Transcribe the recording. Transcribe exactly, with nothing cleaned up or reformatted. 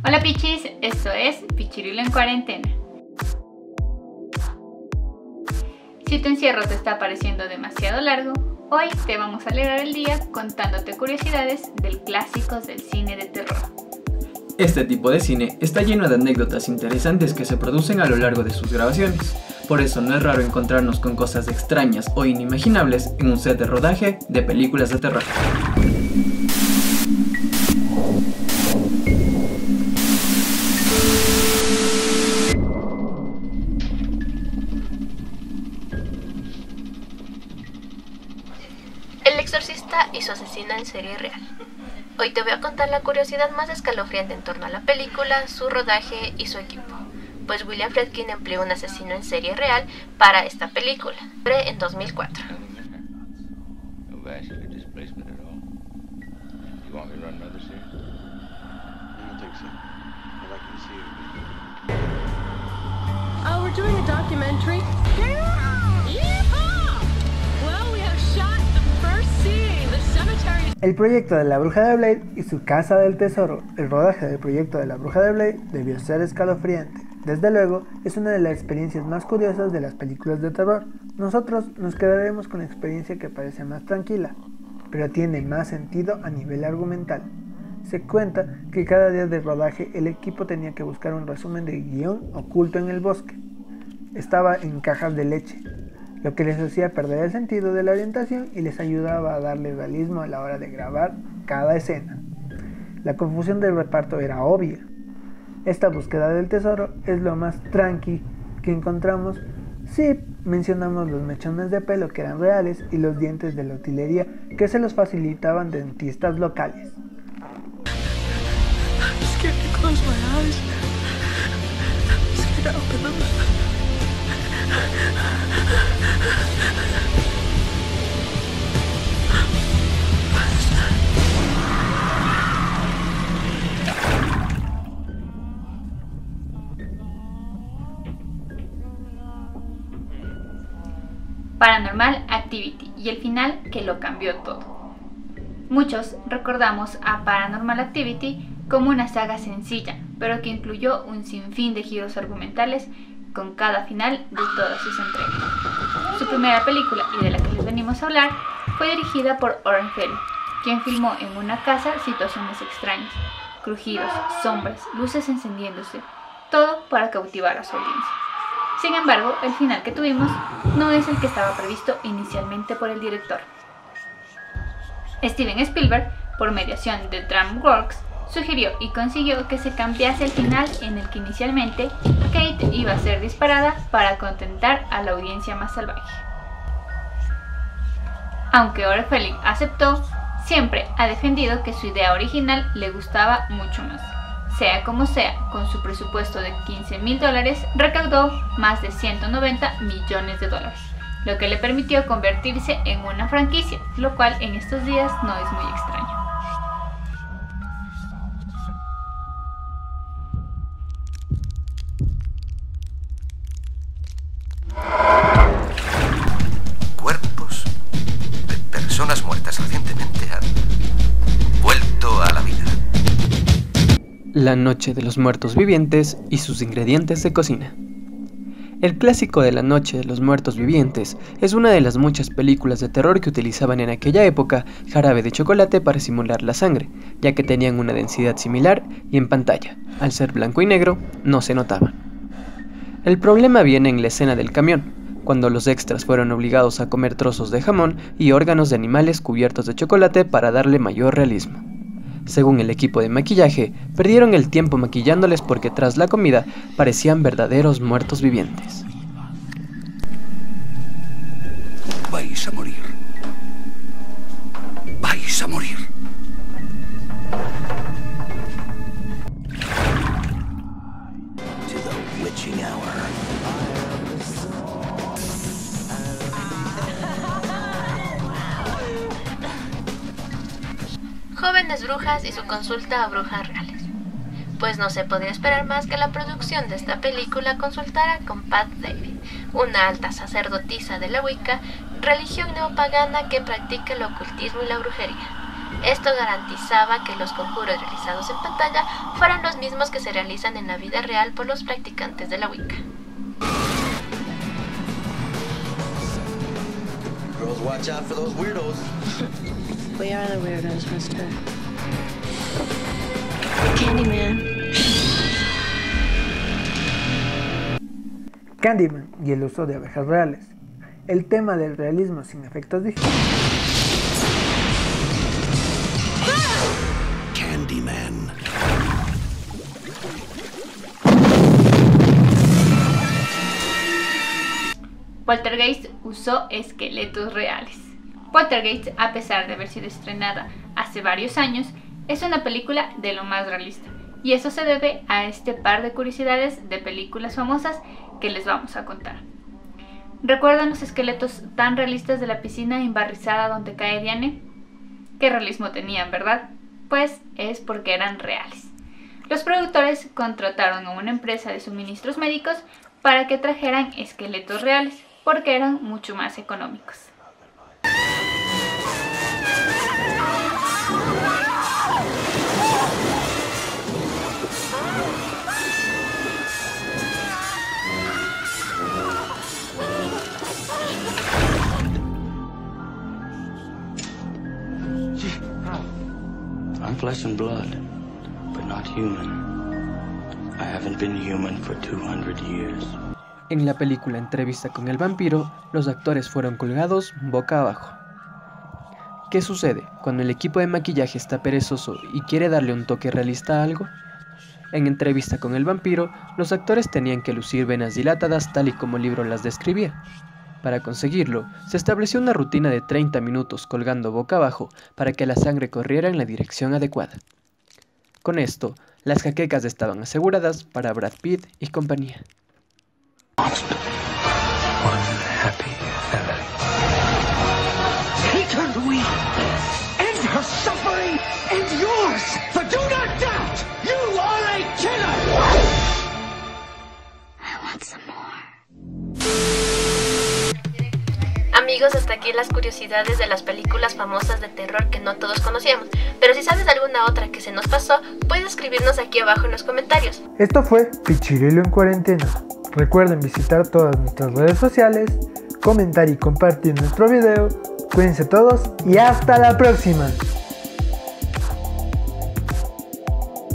Hola Pichis, esto es Pichirilo en Cuarentena. Si tu encierro te está pareciendo demasiado largo, hoy te vamos a alegrar el día contándote curiosidades del clásicos del cine de terror. Este tipo de cine está lleno de anécdotas interesantes que se producen a lo largo de sus grabaciones. Por eso no es raro encontrarnos con cosas extrañas o inimaginables en un set de rodaje de películas de terror. El exorcista y su asesina en serie real. Hoy te voy a contar la curiosidad más escalofriante en torno a la película, su rodaje y su equipo. Pues William Friedkin empleó un asesino en serie real para esta película, en dos mil cuatro. Oh, we're doing a documentary. El proyecto de la Bruja de Blair y su Casa del Tesoro. El rodaje del proyecto de la Bruja de Blair debió ser escalofriante. Desde luego, es una de las experiencias más curiosas de las películas de terror. Nosotros nos quedaremos con la experiencia que parece más tranquila, pero tiene más sentido a nivel argumental. Se cuenta que cada día de rodaje el equipo tenía que buscar un resumen de guión oculto en el bosque. Estaba en cajas de leche, lo que les hacía perder el sentido de la orientación y les ayudaba a darle realismo a la hora de grabar cada escena. La confusión del reparto era obvia. Esta búsqueda del tesoro es lo más tranqui que encontramos si mencionamos los mechones de pelo que eran reales y los dientes de la utilería que se los facilitaban dentistas locales. Paranormal Activity y el final que lo cambió todo. Muchos recordamos a Paranormal Activity como una saga sencilla, pero que incluyó un sinfín de giros argumentales con cada final de todas sus entregas. Su primera película, y de la que les venimos a hablar, fue dirigida por Oren Peli, quien filmó en una casa situaciones extrañas, crujidos, sombras, luces encendiéndose, todo para cautivar a su audiencia. Sin embargo, el final que tuvimos no es el que estaba previsto inicialmente por el director. Steven Spielberg, por mediación de DreamWorks, sugirió y consiguió que se cambiase el final en el que inicialmente Kate iba a ser disparada para contentar a la audiencia más salvaje. Aunque Oren Peli aceptó, siempre ha defendido que su idea original le gustaba mucho más. Sea como sea, con su presupuesto de quince mil dólares, recaudó más de ciento noventa millones de dólares, lo que le permitió convertirse en una franquicia, lo cual en estos días no es muy extraño. Cuerpos de personas muertas recientemente han vuelto a la vida. La Noche de los Muertos Vivientes y sus ingredientes de cocina. El clásico de La Noche de los Muertos Vivientes es una de las muchas películas de terror que utilizaban en aquella época jarabe de chocolate para simular la sangre, ya que tenían una densidad similar y en pantalla, al ser blanco y negro, no se notaban. El problema viene en la escena del camión, cuando los extras fueron obligados a comer trozos de jamón y órganos de animales cubiertos de chocolate para darle mayor realismo. Según el equipo de maquillaje, perdieron el tiempo maquillándoles porque tras la comida parecían verdaderos muertos vivientes. Vais a morir. Vais a morir. To the witching hour. Jóvenes brujas y su consulta a brujas reales. Pues no se podía esperar más que la producción de esta película consultara con Pat David, una alta sacerdotisa de la Wicca, religión neopagana que practica el ocultismo y la brujería. Esto garantizaba que los conjuros realizados en pantalla fueran los mismos que se realizan en la vida real por los practicantes de la Wicca. Girls, watch out for those weirdos. We are the weirdos, mister. Candyman. Candyman y el uso de abejas reales. El tema del realismo sin efectos digitales. Candyman. Poltergeist usó esqueletos reales. Poltergeist, a pesar de haber sido estrenada hace varios años, es una película de lo más realista, y eso se debe a este par de curiosidades de películas famosas que les vamos a contar. ¿Recuerdan los esqueletos tan realistas de la piscina embarrizada donde cae Diane? ¿Qué realismo tenían, verdad? Pues es porque eran reales. Los productores contrataron a una empresa de suministros médicos para que trajeran esqueletos reales, porque eran mucho más económicos. I'm flesh and blood, but not human. I haven't been human for two hundred years. En la película Entrevista con el vampiro, los actores fueron colgados boca abajo. ¿Qué sucede cuando el equipo de maquillaje está perezoso y quiere darle un toque realista a algo? En Entrevista con el vampiro, los actores tenían que lucir venas dilatadas tal y como el libro las describía. Para conseguirlo, se estableció una rutina de treinta minutos colgando boca abajo para que la sangre corriera en la dirección adecuada. Con esto, las jaquecas estaban aseguradas para Brad Pitt y compañía. One happy family. Take her, Louis. End her suffering and yours. But do not doubt, you are a killer. I want some more. Amigos, hasta aquí las curiosidades de las películas famosas de terror que no todos conocíamos. Pero si sabes de alguna otra que se nos pasó, puedes escribirnos aquí abajo en los comentarios. Esto fue Pichirilo en Cuarentena. Recuerden visitar todas nuestras redes sociales, comentar y compartir nuestro video. Cuídense todos y hasta la próxima.